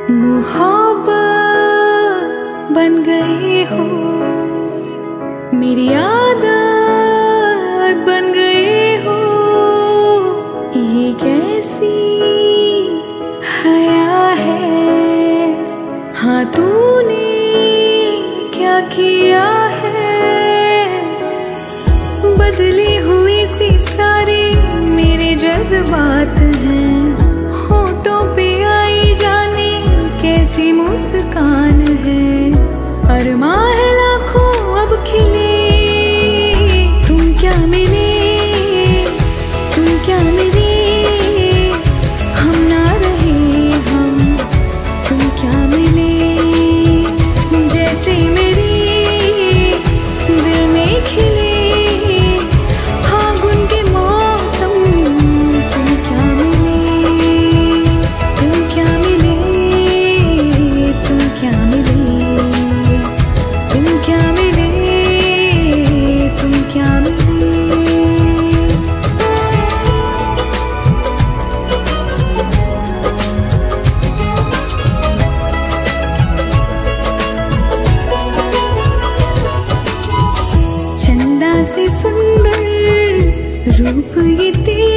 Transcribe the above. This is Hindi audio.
मोहब्बत बन गई हो, मेरी आदत बन गई हो। ये कैसी हया है, हाँ तूने क्या किया है। बदली हुई सी सारी मेरे जज्बात हैं, होठों पे आई जाने कैसी मुस्कान है। अरमां है लाखों अब खिले, तुम क्या मिले, तुम क्या मिले। हम ना रहे हम, तुम क्या मिले। जैसे मेरे दिल में खिले फागुन के मौसम, तुम क्या मिले, तुम क्या मिले, तुम क्या मिले, तुम क्या मिले, तुम क्या मिले। चंदा से सुंदर रूप ये तेरा,